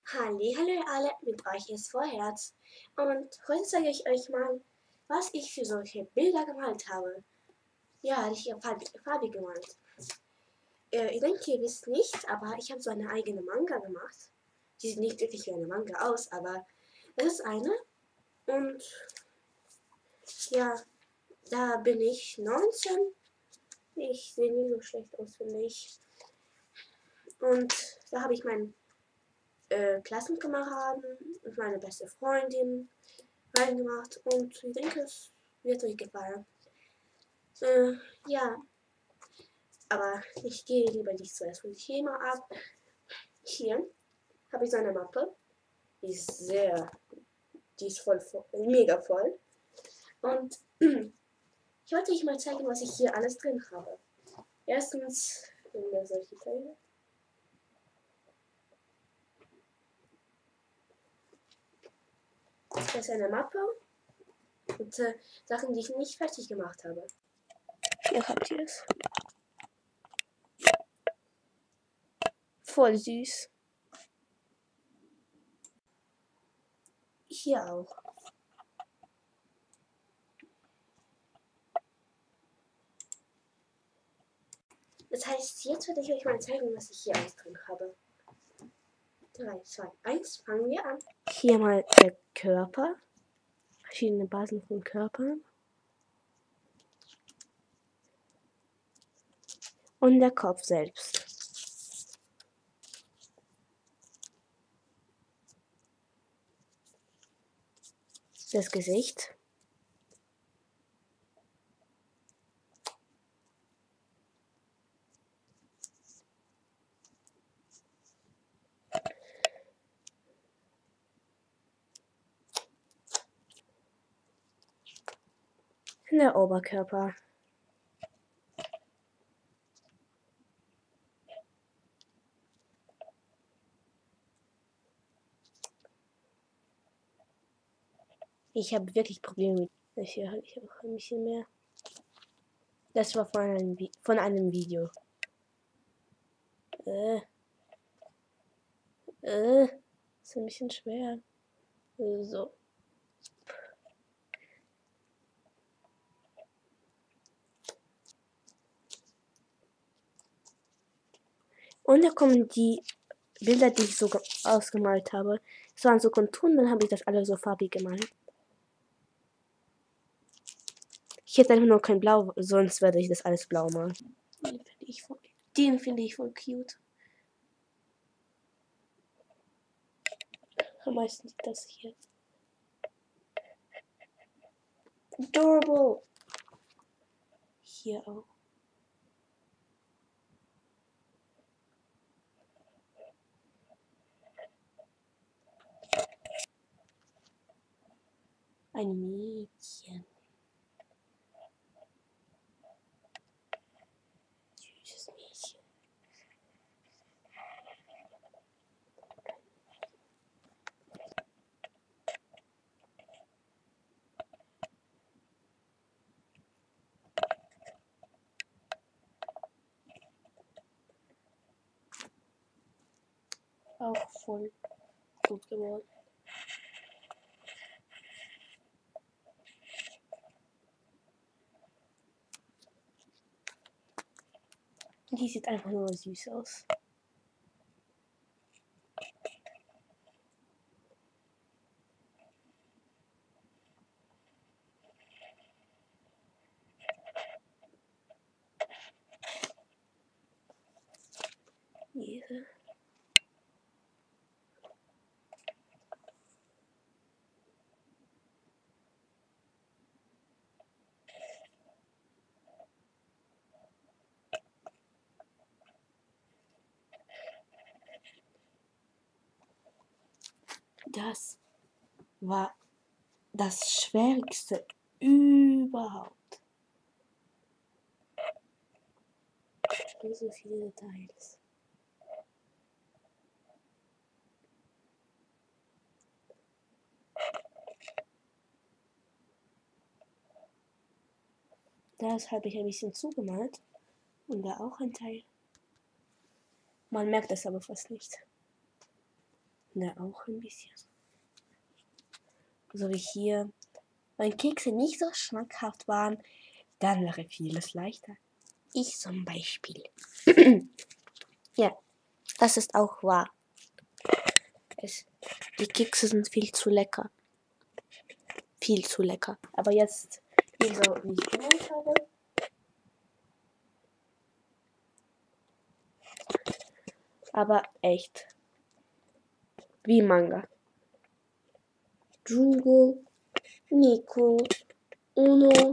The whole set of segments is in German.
Hallo alle, mit euch ist Vorherz und heute zeige ich euch mal, was ich für solche Bilder gemalt habe. Ja, ich habe farbig gemalt. Ich denke, ihr wisst nicht, aber ich habe so eine eigene Manga gemacht. Die sieht nicht wirklich wie eine Manga aus, aber es ist eine. Und ja, da bin ich 19. Ich sehe nie so schlecht aus, finde ich. Und da habe ich meinen Klassenkameraden und meine beste Freundin reingemacht und ich denke, es wird euch gefallen. Äh, ja, aber ich gehe lieber nicht zuerst von Thema ab. Hier habe ich so eine Mappe. Die ist die ist mega voll. Und ich wollte euch mal zeigen, was ich hier alles drin habe. Erstens solche Teile. Das ist eine Mappe mit Sachen, die ich nicht fertig gemacht habe. Hier habt ihr es. Voll süß. Hier auch. Das heißt, jetzt werde ich euch mal zeigen, was ich hier alles drin habe. 3, 2, 1, fangen wir an. Hier mal der Körper. Verschiedene Basen von Körpern. Und der Kopf selbst. Das Gesicht. Und der Oberkörper. Ich habe wirklich Probleme mit. Hier habe ich auch ein bisschen mehr. Das war von einem Video. Ist ein bisschen schwer. So. Und da kommen die Bilder, die ich so ausgemalt habe. Es waren so Konturen, dann habe ich das alles so farbig gemalt. Ich hätte einfach nur kein Blau, sonst werde ich das alles blau malen. Den finde ich voll cute. Am meisten das hier. Adorable. Hier auch. Ein Mädchen. Süßes Mädchen. Auch voll gut geworden. Die sieht einfach nur süß aus. Hier. Das war das Schwierigste überhaupt. So viele Details. Das habe ich ein bisschen zugemalt. Und da auch ein Teil. Man merkt es aber fast nicht. Ne, auch ein bisschen. So wie hier. Wenn Kekse nicht so schmackhaft waren, dann wäre vieles leichter. Ich zum Beispiel. Ja, das ist auch wahr. Die Kekse sind viel zu lecker. Viel zu lecker. Aber jetzt, wie ich gemeint habe, aber echt. Wie Manga. Jugo, Nico, Uno,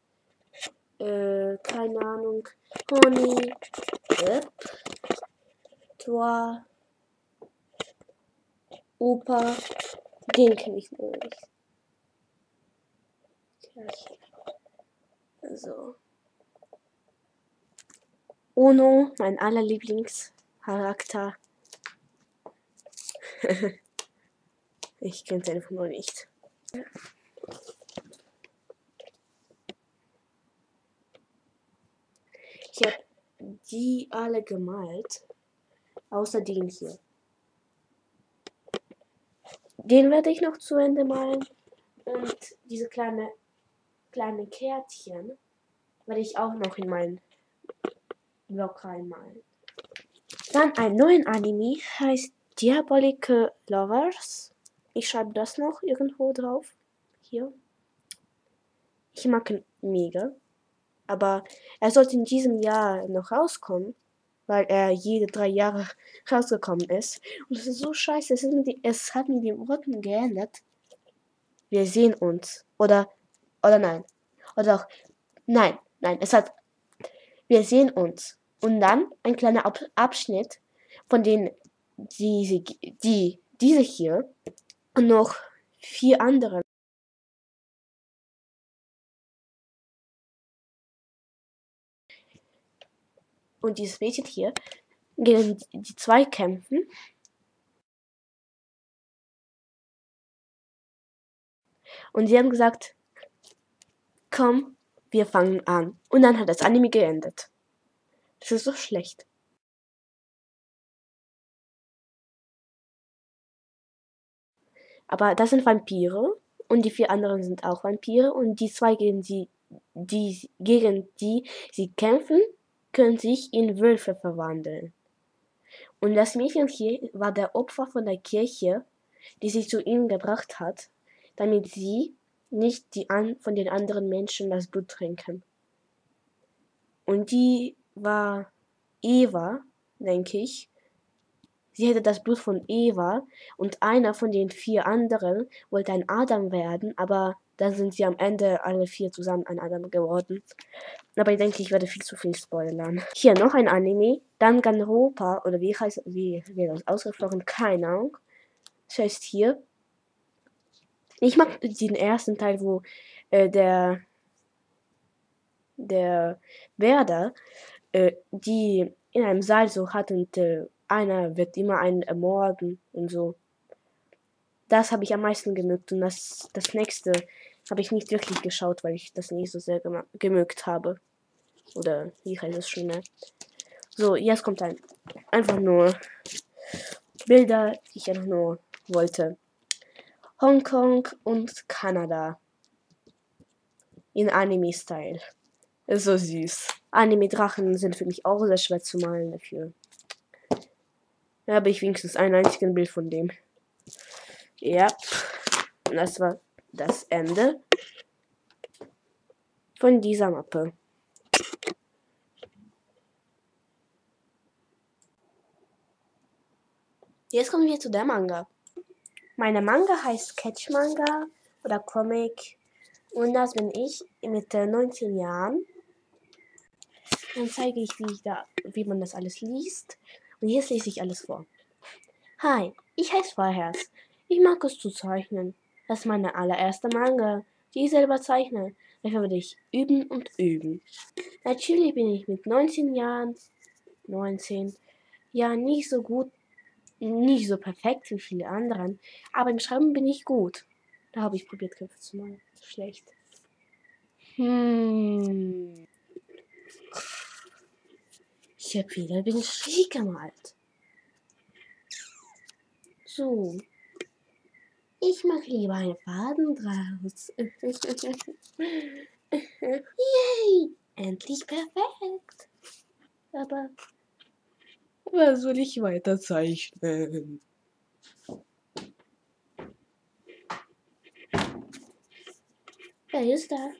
keine Ahnung, Honey, Toi, Opa, den kenne ich nur nicht. Also. Uno, mein allerlieblingscharakter. Ich kenne den einfach nur nicht. Ich habe die alle gemalt. Außer den hier. Den werde ich noch zu Ende malen. Und diese kleine Kärtchen werde ich auch noch in meinen Blog reinmalen. Dann einen neuen Anime, heißt Diabolical Lovers. Ich schreibe das noch irgendwo drauf. Hier. Ich mag ihn mega. Aber er sollte in diesem Jahr noch rauskommen, weil er jede 3 Jahre rausgekommen ist. Und es ist so scheiße. Es hat mir die Worten geändert. Wir sehen uns. Oder nein. Oder auch, nein, es hat, wir sehen uns. Und dann ein kleiner Abschnitt von denen, diese hier und noch 4 andere. Und dieses Mädchen hier, gegen die 2 kämpfen. Und sie haben gesagt, komm, wir fangen an. Und dann hat das Anime geendet. Das ist so schlecht. Aber das sind Vampire. Und die 4 anderen sind auch Vampire. Und die 2, gegen die sie kämpfen, können sich in Wölfe verwandeln. Und das Mädchen hier war der Opfer von der Kirche, die sie zu ihnen gebracht hat, damit sie nicht von den anderen Menschen das Blut trinken. Und die war Eva, denke ich. Sie hätte das Blut von Eva und einer von den 4 anderen wollte ein Adam werden, aber dann sind sie am Ende alle 4 zusammen ein Adam geworden. Aber ich denke, ich werde viel zu viel spoilern. Hier noch ein Anime, Danganronpa, oder wie wird das ausgesprochen? Keine Ahnung. Das heißt hier. Ich mag den ersten Teil, wo der Wärter die in einem Saal so hat und einer wird immer einen ermorden und so. Das habe ich am meisten gemögt und das nächste habe ich nicht wirklich geschaut, weil ich das nicht so sehr gemögt habe. Oder wie heißt es schon mehr? So, jetzt kommt einfach nur Bilder, die ich einfach nur wollte. Hongkong und Kanada. In Anime-Style. Ist so süß. Anime-Drachen sind für mich auch sehr schwer zu malen dafür. Da habe ich wenigstens ein einziges Bild von dem. Ja. Und das war das Ende von dieser Mappe. Jetzt kommen wir zu der Manga. Meine Manga heißt Catch Manga oder Comic. Und das bin ich mit 19 Jahren. Dann zeige ich, wie man das alles liest. Und jetzt lese ich alles vor. Hi, ich heiße Freiherz. Ich mag es zu zeichnen. Das ist meine allererste Manga, die ich selber zeichne. Dafür werde ich üben und üben. Natürlich bin ich mit 19 Jahren nicht so gut, nicht so perfekt wie viele anderen, aber im Schreiben bin ich gut. Da habe ich probiert, Köpfe zu malen. Schlecht. Ich habe wieder den Schrieg gemalt. So. Ich mache lieber einen Faden draus. Yay! Endlich perfekt. Aber was soll ich weiter zeichnen? Wer ist da?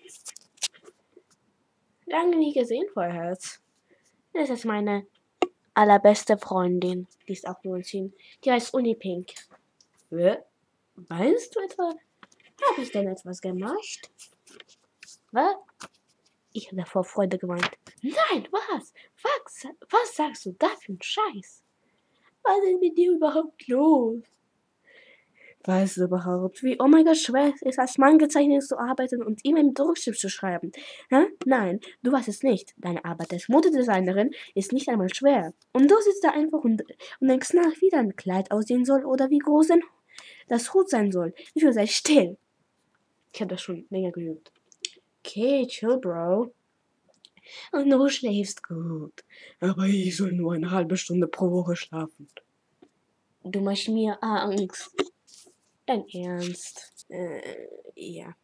Lange nie gesehen vorher. Das ist meine allerbeste Freundin. Die ist auch nur ein Team. Die heißt Unipink. Meinst du etwa? Habe ich denn etwas gemacht? Was? Ich habe vor Freude gemeint. Nein, was? Was sagst du da für einen Scheiß? Was ist mit dir überhaupt los? Weißt du überhaupt, wie Omega schwer ist, als Mann gezeichnet zu arbeiten und ihm im Druckstift zu schreiben? Hä? Nein, du weißt es nicht. Deine Arbeit als Modedesignerin ist nicht einmal schwer. Und du sitzt da einfach und denkst nach, wie dein Kleid aussehen soll oder wie groß das Hut sein soll. Ich will sei still. Ich habe das schon länger geübt. Okay, chill, Bro. Und du schläfst gut. Aber ich soll nur eine halbe Stunde pro Woche schlafen. Du machst mir Angst. Dein Ernst? Ja.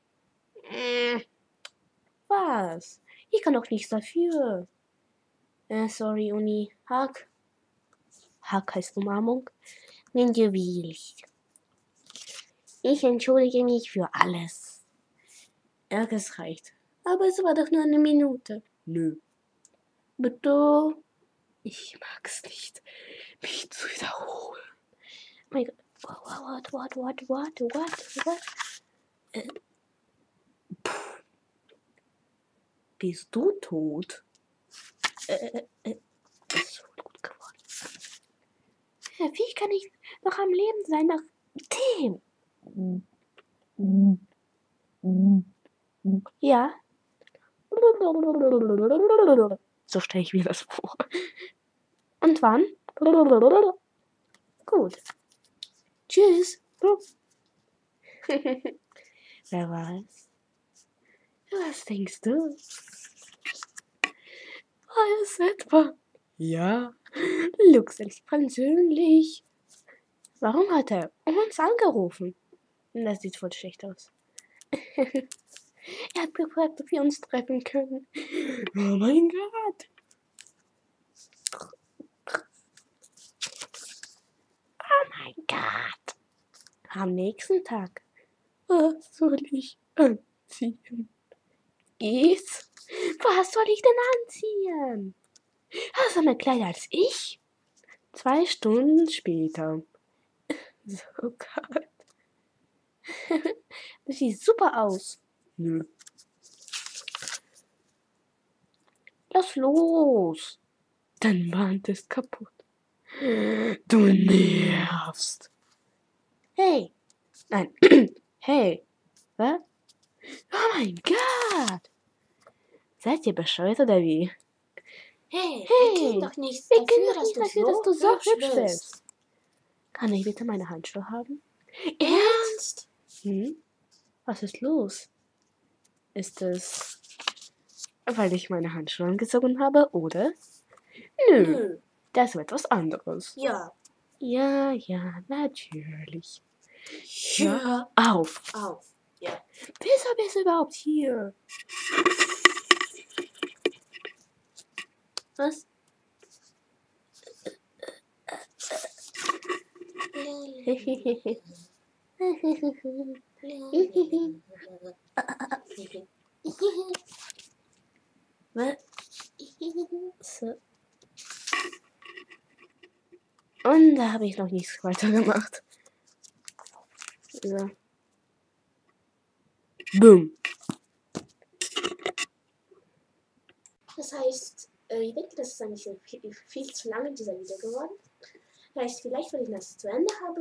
Was? Ich kann doch nichts dafür. Sorry, Uni. Hug. Hug heißt Umarmung. Nenn dir wie willst. Ich entschuldige mich für alles. Ja, das reicht. Aber es war doch nur eine Minute. Nö. Bitte? Ich mag's nicht, mich zu wiederholen. Oh mein Gott. What? Bist du tot? Das ist wohl gut geworden. Wie kann ich noch am Leben sein nach dem? Ja. So stelle ich mir das vor. Und wann? Gut. Tschüss. Wer weiß. Was denkst du? War es etwa? Ja. Lux ist persönlich. Warum hat er uns angerufen? Das sieht voll schlecht aus. Er hat gefragt, ob wir uns treffen können. Oh mein Gott. Oh mein Gott. Am nächsten Tag. Was soll ich anziehen? Geht's? Was soll ich denn anziehen? Hast du mehr Kleider als ich? 2 Stunden später. So kalt. Das sieht super aus. Nö. Lass los. Dein Band ist kaputt. Du nervst. Hey. Nein. Hey. Was? Oh mein Gott. Seid ihr bescheuert oder wie? Hey, wir können doch nichts dafür, dass du so hübsch bist. Kann ich bitte meine Handschuhe haben? Ernst? Was ist los? Ist es, weil ich meine Handschuhe angezogen habe, oder? Nö. Das ist etwas anderes. Ja. Ja, natürlich. Hör auf. Ja. Wieso bist du überhaupt hier? Was? Was? So. Und da habe ich noch nichts weiter gemacht. So. Boom. Das heißt, ich denke, das ist eigentlich viel zu lange dieser Video geworden. Das heißt, vielleicht, wenn ich das zu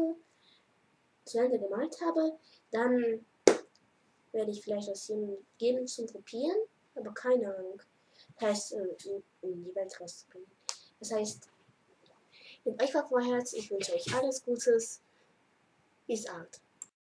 Ende gemalt habe, dann werde ich vielleicht das hier geben zum Probieren, aber keine Ahnung. Das heißt, in die Welt rauszubringen. Das heißt, mit euch war vorher, ich wünsche euch alles Gutes. Peace out.